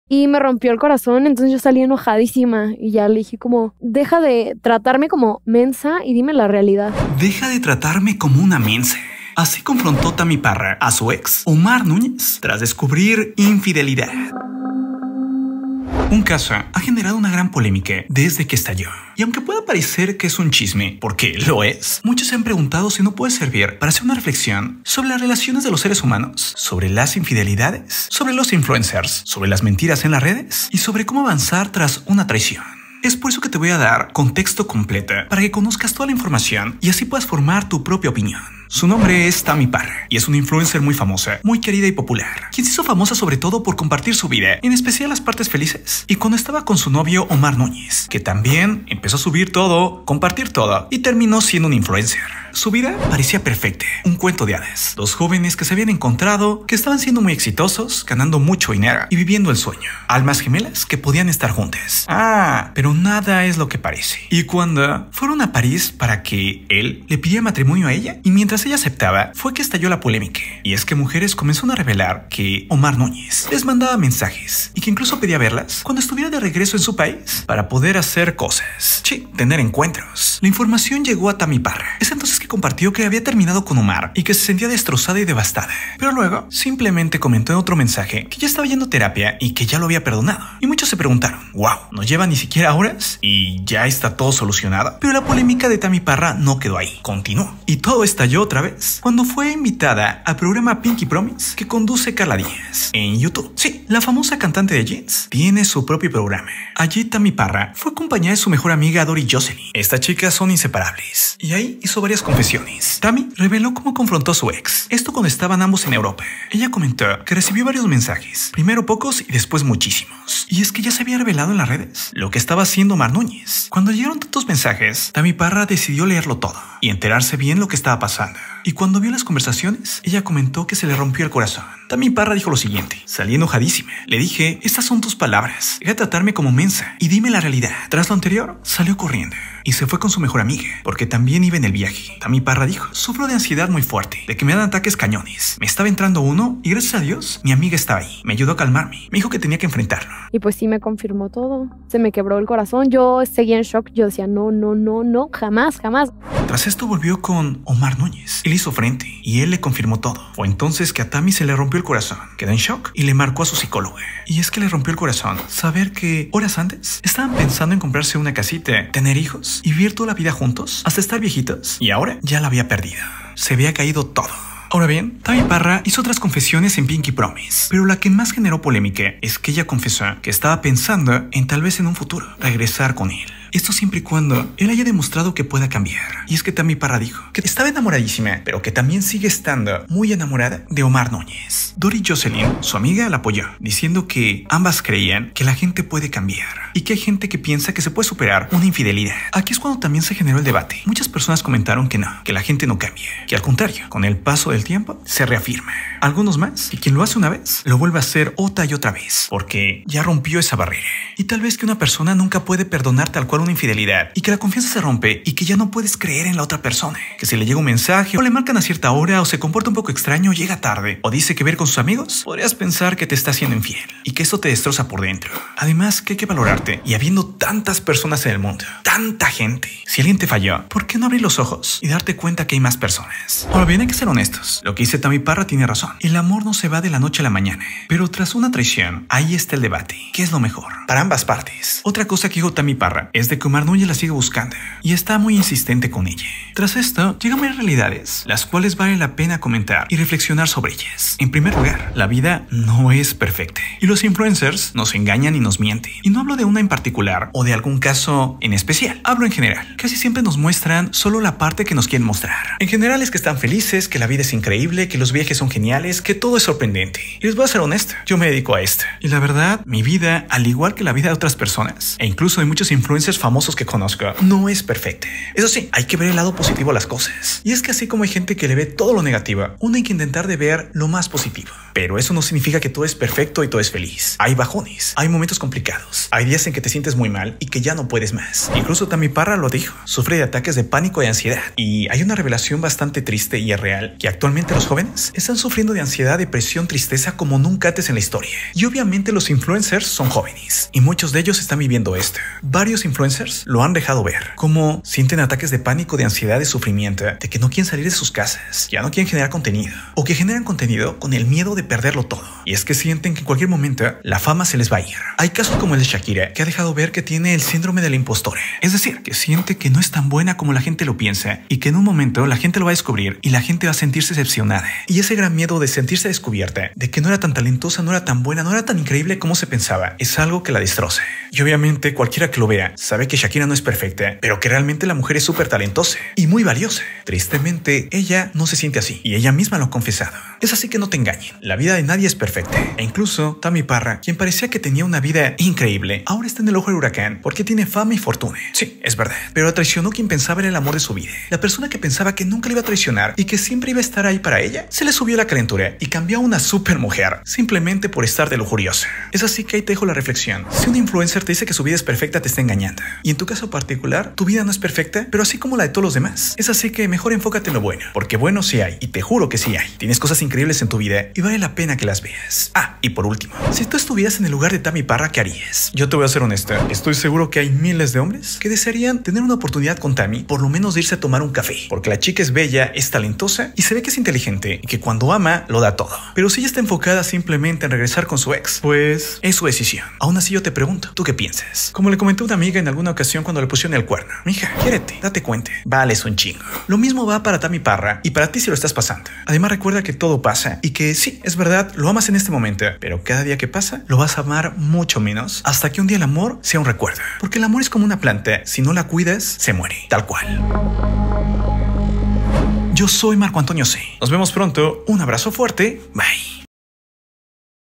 y me rompió el corazón, entonces yo salí enojadísima y ya le dije como, deja de tratarme como mensa y dime la realidad. Deja de tratarme como una mensa. Así confrontó Tammy Parra a su ex, Omar Núñez, tras descubrir infidelidad. Un caso ha generado una gran polémica desde que estalló. Y aunque pueda parecer que es un chisme, porque lo es, muchos se han preguntado si no puede servir para hacer una reflexión sobre las relaciones de los seres humanos, sobre las infidelidades, sobre los influencers, sobre las mentiras en las redes y sobre cómo avanzar tras una traición. Es por eso que te voy a dar contexto completo para que conozcas toda la información y así puedas formar tu propia opinión. Su nombre es Tammy Parra y es una influencer muy famosa, muy querida y popular, quien se hizo famosa sobre todo por compartir su vida, en especial las partes felices, y cuando estaba con su novio Omar Núñez, que también empezó a subir todo, compartir todo y terminó siendo un influencer. Su vida parecía perfecta, un cuento de hadas. Dos jóvenes que se habían encontrado, que estaban siendo muy exitosos, ganando mucho dinero y viviendo el sueño. Almas gemelas que podían estar juntas. Pero nada es lo que parece. Y cuando fueron a París para que él le pidiera matrimonio a ella, y mientras ella aceptaba, fue que estalló la polémica. Y es que mujeres comenzaron a revelar que Omar Núñez les mandaba mensajes y que incluso pedía verlas cuando estuviera de regreso en su país para poder hacer cosas. Sí, tener encuentros. La información llegó a Tammy Parra. Es entonces que compartió que había terminado con Omar y que se sentía destrozada y devastada. Pero luego simplemente comentó en otro mensaje que ya estaba yendo a terapia y que ya lo había perdonado. Y muchos se preguntaron, wow, ¿no lleva ni siquiera horas y ya está todo solucionado? Pero la polémica de Tammy Parra no quedó ahí, continuó. Y todo estalló otra vez cuando fue invitada al programa Pinky Promise que conduce Carla Díaz en YouTube. Sí, la famosa cantante de jeans tiene su propio programa. Allí Tammy Parra fue acompañada de su mejor amiga Dori Jocelyn. Estas chicas son inseparables y ahí hizo varias confesiones. Tammy reveló cómo confrontó a su ex, esto cuando estaban ambos en Europa. Ella comentó que recibió varios mensajes, primero pocos y después muchísimos. Y es que ya se había revelado en las redes lo que estaba haciendo Omar Núñez. Cuando llegaron tantos mensajes, Tammy Parra decidió leerlo todo y enterarse bien lo que estaba pasando. Y cuando vio las conversaciones, ella comentó que se le rompió el corazón. Tammy Parra dijo lo siguiente, salí enojadísima. Le dije, estas son tus palabras, deja de tratarme como mensa y dime la realidad. Tras lo anterior, salió corriendo y se fue con su mejor amiga, porque también iba en el viaje. Tammy Parra dijo, sufro de ansiedad muy fuerte, de que me dan ataques cañones. Me estaba entrando uno y gracias a Dios, mi amiga estaba ahí. Me ayudó a calmarme, me dijo que tenía que enfrentarlo. Y pues sí me confirmó todo. Se me quebró el corazón, yo seguía en shock. Yo decía, no, jamás. Tras esto volvió con Omar Núñez y le hizo frente y él le confirmó todo. Fue entonces que a Tammy se le rompió el corazón, quedó en shock y le marcó a su psicóloga. Y es que le rompió el corazón saber que horas antes estaban pensando en comprarse una casita, tener hijos y vivir toda la vida juntos hasta estar viejitos, y ahora ya la había perdido. Se había caído todo. Ahora bien, Tammy Parra hizo otras confesiones en Pinky Promise, pero la que más generó polémica es que ella confesó que estaba pensando en tal vez en un futuro regresar con él. Esto siempre y cuando él haya demostrado que pueda cambiar. Y es que Tammy Parra dijo que estaba enamoradísima, pero que también sigue estando muy enamorada de Omar Núñez. Dori Jocelyn, su amiga, la apoyó, diciendo que ambas creían que la gente puede cambiar y que hay gente que piensa que se puede superar una infidelidad. Aquí es cuando también se generó el debate. Muchas personas comentaron que no, que la gente no cambia, que al contrario, con el paso del tiempo se reafirma. Algunos más, que quien lo hace una vez, lo vuelve a hacer otra y otra vez, porque ya rompió esa barrera. Y tal vez que una persona nunca puede perdonar tal cual una infidelidad y que la confianza se rompe y que ya no puedes creer en la otra persona, que si le llega un mensaje o le marcan a cierta hora o se comporta un poco extraño, llega tarde o dice que ver con sus amigos, podrías pensar que te está haciendo infiel y que esto te destroza por dentro. Además que hay que valorarte, y habiendo tantas personas en el mundo, tanta gente, si alguien te falló, ¿por qué no abrir los ojos y darte cuenta que hay más personas? Ahora bien, hay que ser honestos, lo que dice Tammy Parra tiene razón, el amor no se va de la noche a la mañana, pero tras una traición, ahí está el debate, ¿qué es lo mejor? Para ambas partes. Otra cosa que dijo Tammy Parra es de que Omar Núñez la sigue buscando y está muy insistente con ella. Tras esto, llegan varias realidades, las cuales vale la pena comentar y reflexionar sobre ellas. En primer lugar, la vida no es perfecta y los influencers nos engañan y nos mienten. Y no hablo de una en particular o de algún caso en especial, hablo en general. Casi siempre nos muestran solo la parte que nos quieren mostrar. En general es que están felices, que la vida es increíble, que los viajes son geniales, que todo es sorprendente. Y les voy a ser honesto, yo me dedico a esto. Y la verdad, mi vida, al igual que la vida de otras personas, e incluso de muchos influencers famosos que conozco, no es perfecta. Eso sí, hay que ver el lado positivo a las cosas. Y es que así como hay gente que le ve todo lo negativo, uno hay que intentar de ver lo más positivo. Pero eso no significa que todo es perfecto y todo es feliz. Hay bajones, hay momentos complicados. Hay días en que te sientes muy mal y que ya no puedes más. Incluso Tammy Parra lo dijo. Sufre de ataques de pánico y ansiedad. Y hay una revelación bastante triste y es real, que actualmente los jóvenes están sufriendo de ansiedad, depresión, tristeza como nunca antes en la historia. Y obviamente los influencers son jóvenes. Y muchos de ellos están viviendo esto. Varios influencers lo han dejado ver. Como sienten ataques de pánico, de ansiedad, de sufrimiento, de que no quieren salir de sus casas, ya no quieren generar contenido. O que generan contenido con el miedo de perderlo todo. Y es que sienten que en cualquier momento la fama se les va a ir. Hay casos como el de Shakira, que ha dejado ver que tiene el síndrome de la impostora. Es decir, que siente que no es tan buena como la gente lo piensa y que en un momento la gente lo va a descubrir y la gente va a sentirse decepcionada. Y ese gran miedo de sentirse descubierta, de que no era tan talentosa, no era tan buena, no era tan increíble como se pensaba, es algo que la destroza. Y obviamente cualquiera que lo vea sabe que Shakira no es perfecta, pero que realmente la mujer es súper talentosa y muy valiosa. Tristemente, ella no se siente así y ella misma lo ha confesado. Es así que no te engañen, la vida de nadie es perfecta. E incluso Tammy Parra, quien parecía que tenía una vida increíble, ahora está en el ojo del huracán porque tiene fama y fortuna. Sí, es verdad, pero traicionó quien pensaba era el amor de su vida. La persona que pensaba que nunca le iba a traicionar y que siempre iba a estar ahí para ella, se le subió la calentura y cambió a una super mujer simplemente por estar de lujuriosa. Es así que ahí te dejo la reflexión. Si un influencer te dice que su vida es perfecta, te está engañando. Y en tu caso particular, tu vida no es perfecta, pero así como la de todos los demás. Es así que mejor enfócate en lo bueno, porque bueno sí hay, y te juro que sí hay. Tienes cosas increíbles en tu vida y vale la pena que las veas. Ah, y por último, si tú estuvieras en el lugar de Tammy Parra, ¿qué harías? Yo te voy a ser honesta, estoy seguro que hay miles de hombres que desearían tener una oportunidad con Tammy, por lo menos de irse a tomar un café, porque la chica es bella, es talentosa y se ve que es inteligente y que cuando ama lo da todo. Pero si ella está enfocada simplemente en regresar con su ex, pues es su decisión. Aún así yo te pregunto, ¿tú qué piensas? Como le comenté a una amiga en alguna ocasión cuando le pusieron el cuerno: mija, quiérete, date cuenta, vales un chingo. Lo mismo va para Tammy Parra y para ti si lo estás pasando. Además recuerda que todo pasa y que sí, es verdad, lo amas en este momento, pero cada día que pasa lo vas a amar mucho menos hasta que un día el amor sea un recuerdo. Porque el amor es como una planta, si no la cuidas, se muere, tal cual. Yo soy Marco Antonio C. Nos vemos pronto, un abrazo fuerte, bye.